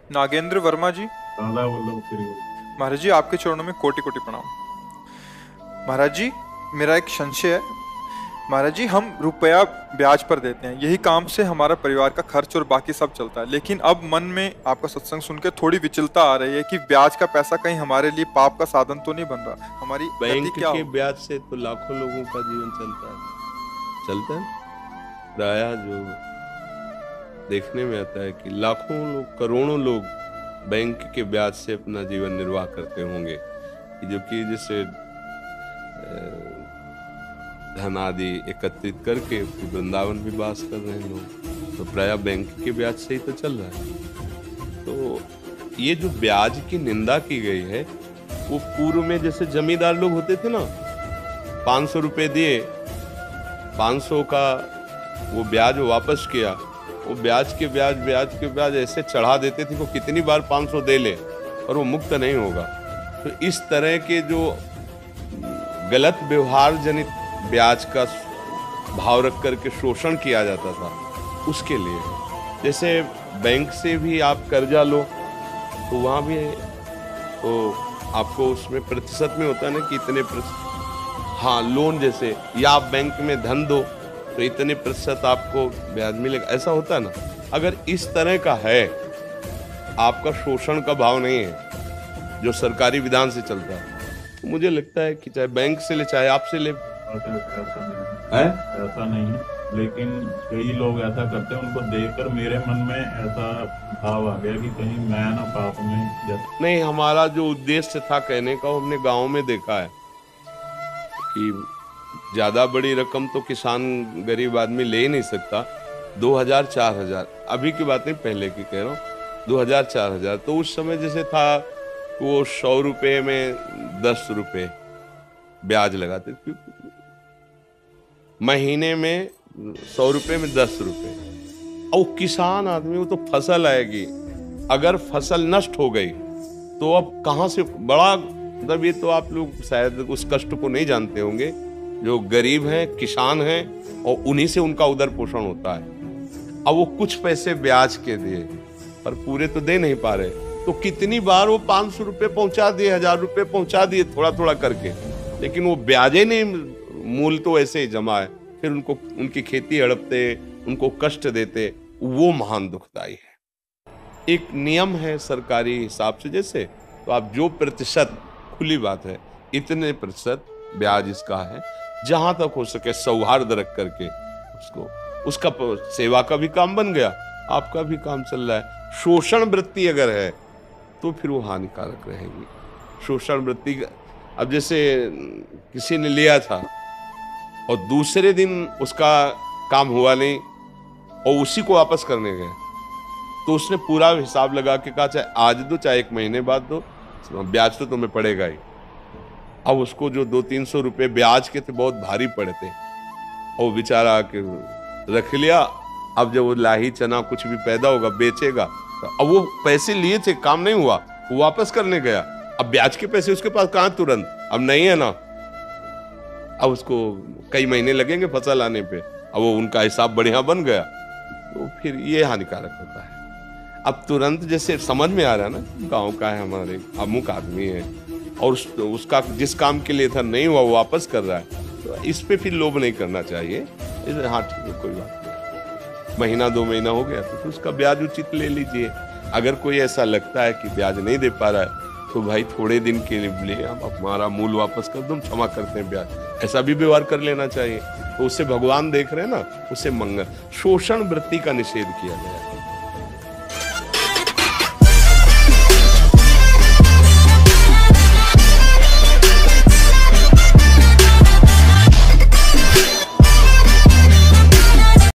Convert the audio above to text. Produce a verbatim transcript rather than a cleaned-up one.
नागेंद्र वर्मा जी। काला वल्लभ श्री। महाराज जी आपके चरणों में कोटि कोटि प्रणाम। महाराज जी मेरा एक संशय है। महाराज जी हम रुपया ब्याज पर देते हैं, यही काम से हमारा परिवार का खर्च और बाकी सब चलता है, लेकिन अब मन में आपका सत्संग सुन के थोड़ी विचलता आ रही है कि ब्याज का पैसा कहीं हमारे लिए पाप का साधन तो नहीं बन रहा। हमारी बैंक क्या के हो? ब्याज से तो लाखों लोगों का जीवन चलता है चलता है प्रायः जो देखने में आता है कि लाखों लोग, करोड़ों लोग बैंक के ब्याज से अपना जीवन निर्वाह करते होंगे, जो कि जैसे धन आदि एकत्रित करके वृंदावन भी वास कर रहे हैं लोग, तो प्रायः बैंक के ब्याज से ही तो चल रहा है। तो ये जो ब्याज की निंदा की गई है वो पूर्व में जैसे जमींदार लोग होते थे ना, पाँच सौ रुपये दिए, पाँच सौ का वो ब्याज वापस किया, वो ब्याज के ब्याज ब्याज के ब्याज ऐसे चढ़ा देते थे वो कितनी बार पाँच सौ दे ले और वो मुक्त नहीं होगा। तो इस तरह के जो गलत व्यवहार जनित ब्याज का भाव रख करके शोषण किया जाता था उसके लिए, जैसे बैंक से भी आप कर्जा लो तो वहाँ भी तो आपको उसमें प्रतिशत में होता है ना कि इतने प्रतिशत, हाँ लोन जैसे, या आप बैंक में धन दो तो इतने प्रतिशत आपको ब्याज मिलेगा, ऐसा होता है ना। अगर इस तरह का है, आपका शोषण का भाव नहीं है जो सरकारी विधान से चलता है, तो मुझे लगता है कि चाहे बैंक से ले चाहे आपसे ले, ऐसा नहीं है, ऐसा नहीं है, लेकिन कई लोग ऐसा करते हैं, उनको देखकर मेरे मन में ऐसा भाव आ गया कि कहीं मैं ना पाप में जैसे। नहीं, हमारा जो उद्देश्य था कहने का, वो हमने गाँव में देखा है कि ज्यादा बड़ी रकम तो किसान गरीब आदमी ले ही नहीं सकता। दो हजार चार हजार अभी की बात नहीं, पहले की कह रहा हूँ, दो हजार चार हजार तो उस समय जैसे था वो सौ रुपए में दस रुपए ब्याज लगाते थे, महीने में सौ रुपए में दस रुपए। और किसान आदमी, वो तो फसल आएगी, अगर फसल नष्ट हो गई तो अब कहाँ से बड़ा, मतलब ये तो आप लोग शायद उस कष्ट को नहीं जानते होंगे, जो गरीब हैं, किसान हैं, और उन्हीं से उनका उदर पोषण होता है। अब वो कुछ पैसे ब्याज के दिए पर पूरे तो दे नहीं पा रहे, तो कितनी बार वो पाँच सौ रुपये पहुंचा दिए, हजार रुपये पहुंचा दिए थोड़ा थोड़ा करके, लेकिन वो ब्याजे नहीं, मूल तो ऐसे ही जमा है, फिर उनको उनकी खेती हड़पते, उनको कष्ट देते, वो महान दुखदाई है। एक नियम है सरकारी हिसाब से, जैसे तो आप जो प्रतिशत, खुली बात है, इतने प्रतिशत ब्याज इसका है, जहां तक हो सके सौहार्द रख करके उसको, उसका सेवा का भी काम बन गया, आपका भी काम चल रहा है। शोषण वृत्ति अगर है तो फिर वो हानिकारक रहेगी। शोषण वृत्ति, अब जैसे किसी ने लिया था और दूसरे दिन उसका काम हुआ नहीं और उसी को वापस करने गए, तो उसने पूरा हिसाब लगा के कहा चाहे आज दो चाहे एक महीने बाद दो, ब्याज तो तुम्हें पड़ेगा ही। अब उसको जो दो तीन सौ रुपये ब्याज के थे बहुत भारी पड़े थे, और बेचारा के रख लिया। अब जब वो लाही चना कुछ भी पैदा होगा बेचेगा, तो अब वो पैसे लिए थे, काम नहीं हुआ, वो वापस करने गया, अब ब्याज के पैसे उसके पास कहाँ तुरंत, अब नहीं है ना, अब उसको कई महीने लगेंगे फसल आने पे, अब वो उनका हिसाब बढ़िया बन गया, तो फिर ये हानिकारक होता है। अब तुरंत जैसे समझ में आ रहा है ना, गाँव का है, हमारे अमुक आदमी है और उस, उसका जिस काम के लिए था नहीं हुआ, वो वापस कर रहा है, तो इस पे फिर लोभ नहीं करना चाहिए। हाँ ठीक है, कोई बात नहीं, महीना दो महीना हो गया तो, तो उसका ब्याज उचित ले लीजिए। अगर कोई ऐसा लगता है कि ब्याज नहीं दे पा रहा है, तो भाई थोड़े दिन के लिए हम हमारा मूल वापस कर दो, क्षमा करते हैं ब्याज, ऐसा भी व्यवहार कर लेना चाहिए। तो उससे भगवान देख रहे हैं ना, उससे मंगल, शोषण वृत्ति का निषेध किया गया है।